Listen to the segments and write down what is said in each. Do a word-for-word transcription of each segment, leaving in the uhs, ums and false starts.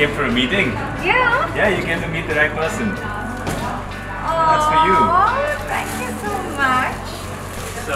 came for a meeting. Yeah. Yeah, you came to meet the right person. Oh, That's for you. Thank you so much. So,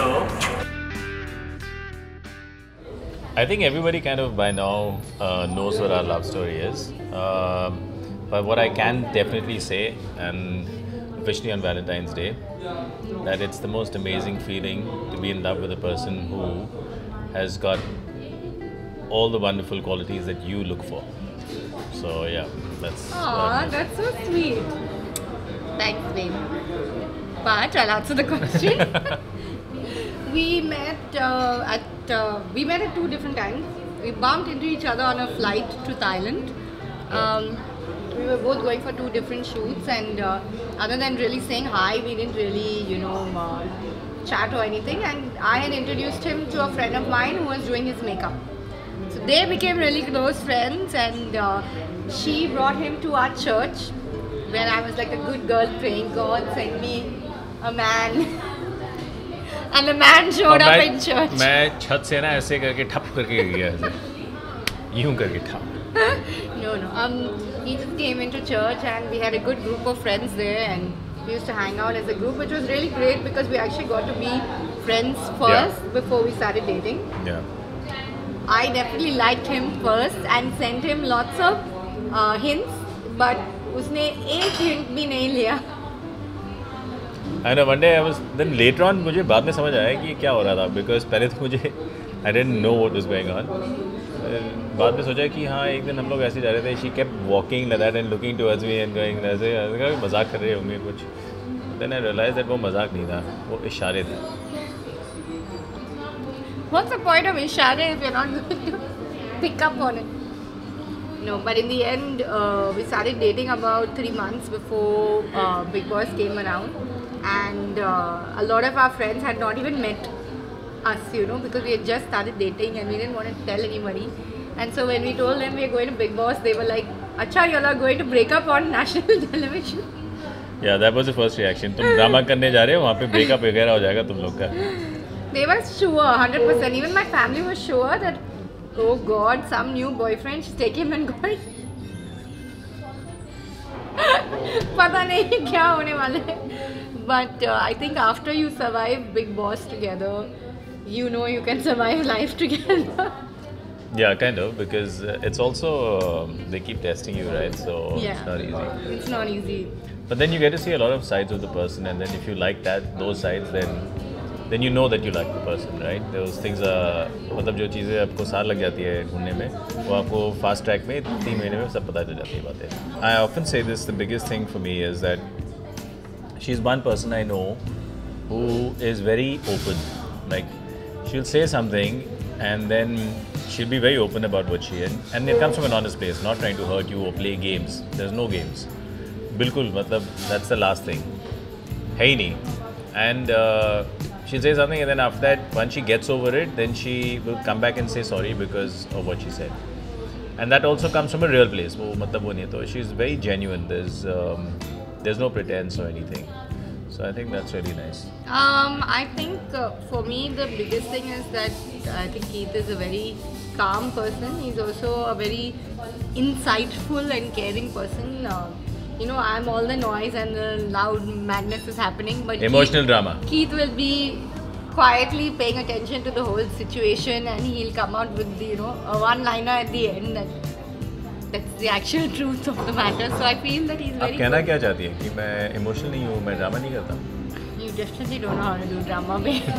I think everybody kind of by now uh, knows what our love story is. Um, but what I can definitely say, and especially on Valentine's Day, that it's the most amazing feeling to be in love with a person who has got all the wonderful qualities that you look for. So yeah, that's. Aw, that's so sweet. Thanks, babe. But I'll answer the question. we met uh, at uh, we met at two different times. We bumped into each other on a flight to Thailand. Um, we were both going for two different shoots, and uh, other than really saying hi, we didn't really, you know, uh, chat or anything. And I had introduced him to a friend of mine who was doing his makeup. So they became really close friends, and uh, she brought him to our church, where I was like a good girl praying, God send me a man. And the man showed up in church. मैं छत से ना ऐसे करके ठप करके गया ऐसे, यूं करके ठप. No, no. Um, he just came into church, and we had a good group of friends there, and we used to hang out as a group, which was really great because we actually got to be friends first Yeah. before we started dating. Yeah. I definitely liked him first and sent him lots of uh, hints, but उसने एक hint भी नहीं लिया. I know one day I was then later on मुझे बाद में समझ आया कि क्या हो रहा था, because पहले तो मुझे I didn't know what was going on. बाद में सोचा कि हाँ एक दिन हम लोग ऐसे जा रहे थे. She kept walking like that and looking towards me and going ऐसे मजाक कर रहे होंगे कुछ. Then I realized that वो मजाक नहीं था, वो इशारे थे. What's the point of ishare if you're not going to pick up on it? No, but in the end, uh, we started dating about three months before uh, Big Boss came around, and uh, a lot of our friends had not even met us, you know, because we had just started dating and we didn't want to tell anybody. And so when we told them we are going to Big Boss, they were like, "Acha, you all are going to break up on national television." Yeah, that was the first reaction. तुम drama करने जा रहे हो, वहाँ पे breakup वगैरह हो जाएगा तुम लोग का. They were sure, one hundred percent. Even my family was sure that, oh God, some new boyfriend, just take him and go. पता नहीं क्या होने वाला है. But uh, I think after you survive Big Boss together, you know you can survive life together. Yeah, kind of, because uh, it's also uh, they keep testing you, right? So Yeah. it's not easy. It's not easy. But then you get to see a lot of sides of the person, and then if you like that, those sides, then then you know that you like the person, right? Those things are, मतलब जो चीज़ें आपको साल लग जाती है ढूंढने में, वो आपको fast track में तीन महीने में सब पता चल जाती है बातें. I often say this, the biggest thing for me is that she's one person I know who is very open. Like she'll say something and then she'll be very open about what she is, and it comes from an honest place, not trying to hurt you or play games. There's no games. बिल्कुल मतलब that's the last thing. है ही नहीं. And uh, she'll say something, and then after that, once she gets over it, then she will come back and say sorry because of what she said. And that also comes from a real place. वो मतलब वो नहीं है तो she's very genuine. There's um, there's no pretense or anything. So I think that's really nice. Um, I think uh, for me the biggest thing is that I think Keith is a very calm person. He's also a very insightful and caring person. Uh, you know, I'm all the noise and the loud madness is happening, but Emotional Keith, drama. Keith will be quietly paying attention to the whole situation, and he'll come out with the, you know, a one-liner at the end that that's the actual truth of the matter. So I feel that he's very. आप कहना good. क्या चाहती हैं कि मैं emotional नहीं हूँ, मैं drama नहीं करता? You definitely don't know how to do drama, babe.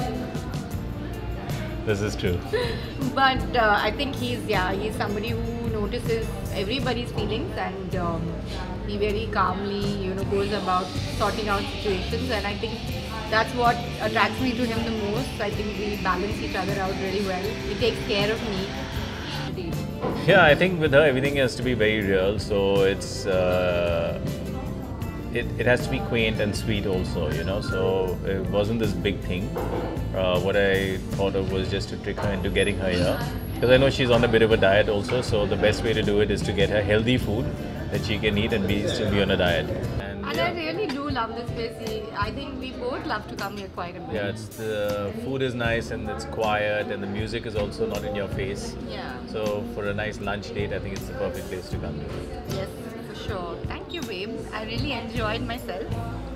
This is true. But uh, I think he's yeah he's somebody who notices everybody's feelings, and um, he very calmly you know goes about sorting out situations, and I think that's what attracts me to him the most. I think we balance each other out really well. He takes care of me. Yeah, I think with her everything has to be very real, so it's uh, it, it has to be quaint and sweet also, you know, so it wasn't this big thing. Uh, what I thought of was just to trick her into getting her here, because I know she's on a bit of a diet also, so the best way to do it is to get her healthy food that she can eat and be still be on a diet. And, And yeah. I really do do love this place. I think we both love to come here quite a bit. Yeah, it's the food is nice and it's quiet, and the music is also not in your face. Yeah. So for a nice lunch date, I think it's the perfect place to come to. Yes, for sure. Thank you, babe. I really enjoyed myself.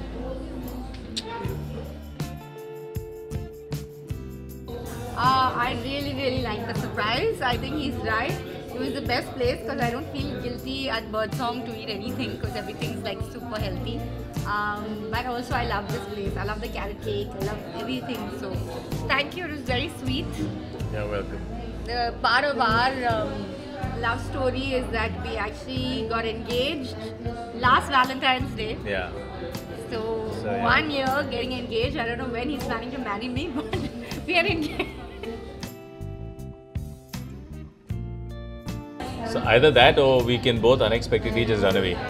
Uh, I really, really like the surprise. I think he's right. It was the best place because I don't feel guilty at Birdsong to eat anything because everything's like super healthy. Um, but also I love this place. I love the carrot cake. I love everything. So thank you. It was very sweet. You're welcome. The part of our um, love story is that we actually got engaged last Valentine's Day. Yeah. So, So, yeah. one year getting engaged. I don't know when he's planning to marry me, but we are engaged. So either that or we can both unexpectedly just run away.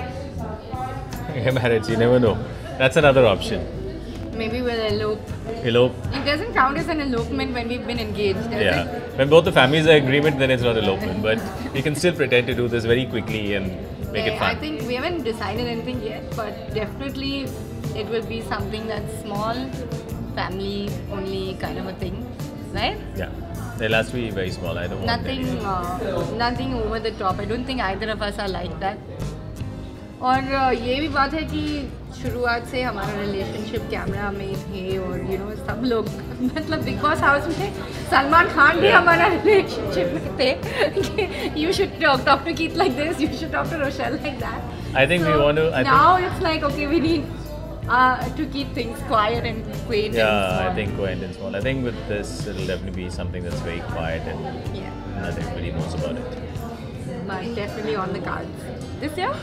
Get married, you never know. That's another option. Maybe we'll elope. Elope. It doesn't count as an elopement when we've been engaged, does Yeah. it? When both the families are in agreement, then it's not elopement. But we can still pretend to do this very quickly and make Yeah, it fun. I think we haven't decided anything yet, but definitely it will be something that's small, family only kind of a thing, right? Yeah. They'll have to be very small. I don't want Nothing, anything. uh, nothing over the top. I don't think either of us are like that. और uh, ये भी बात है कि शुरुआत से हमारा relationship camera में थे और यू नो सब लोग मतलब बिग बॉस हाउस में सलमान खान भी हमारा रिलेशनशिप में थे you should talk talk to keep like this you should talk to Rochelle like that I think we want to. I now think, it's like okay we need uh, to keep things quiet and quaint yeah, and I small. think quaint and small. I think with this, it'll definitely be something that's very quiet and Yeah, not everybody knows about it. but definitely on the cards this year.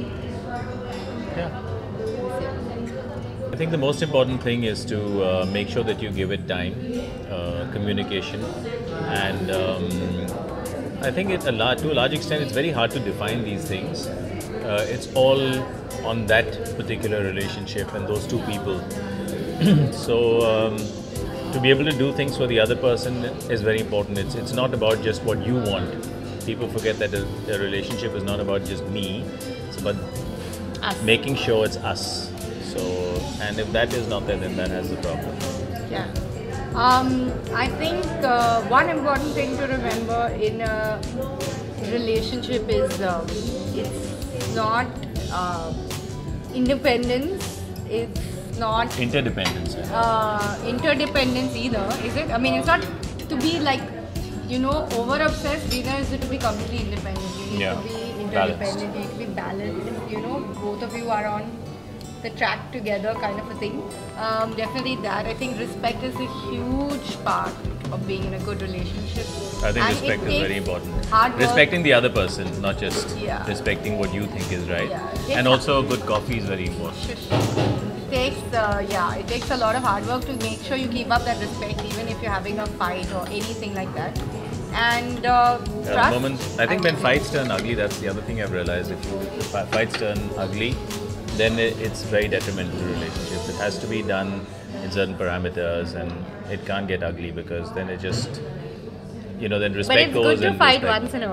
Yeah. This year. I think the most important thing is to uh, make sure that you give it time, uh, communication, and um, I think it, a large, to a large extent it's very hard to define these things. Uh, it's all on that particular relationship and those two people. So um, to be able to do things for the other person is very important. It's it's not about just what you want. People forget that a, a relationship is not about just me. It's about Us. making sure it's us. So, and if that is not there, then that has the problem. Yeah. Um, I think uh, one important thing to remember in a relationship is um, it's not uh, independence. It's not Interdependence. uh, interdependence either, is it? I mean, it's not to be like, you know, over obsessed. Neither is it to be completely independent. You need Yeah. to be Balanced. interdependent. You need to be balanced. You know, both of you are on the track together, kind of a thing. Um, definitely that. I think respect is a huge part of being in a good relationship. I think And it respect is takes very important. hard work. Respecting the other person, not just Yeah. respecting what you think is right. Yeah. It And takes- also, good coffee is very important. It takes, uh, yeah, it takes a lot of hard work to make sure you keep up that respect, even if you're having a fight or anything like that. And uh, There are trust. moments, I think when would say. fights turn ugly, that's the other thing I've realized. If you, if fi- fights turn ugly, then it, it's very detrimental to relationships. It has to be done in certain parameters, and it can't get ugly because then it just, you know, then But respect it's goes good to and fight respect- once in a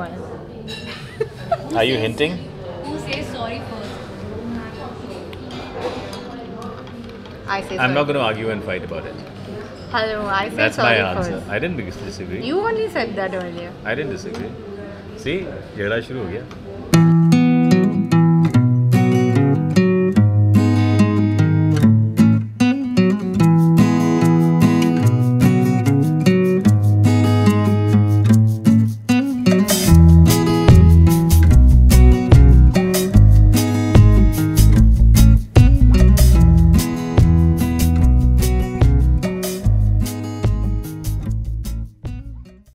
while. Are you hinting? Who says sorry first? I say sorry. I'm not going to argue and fight about it. Hello, I say That's my sorry answer. first. I didn't dis- disagree. You only said that earlier. I didn't disagree. See, झगड़ा शुरू हो गया.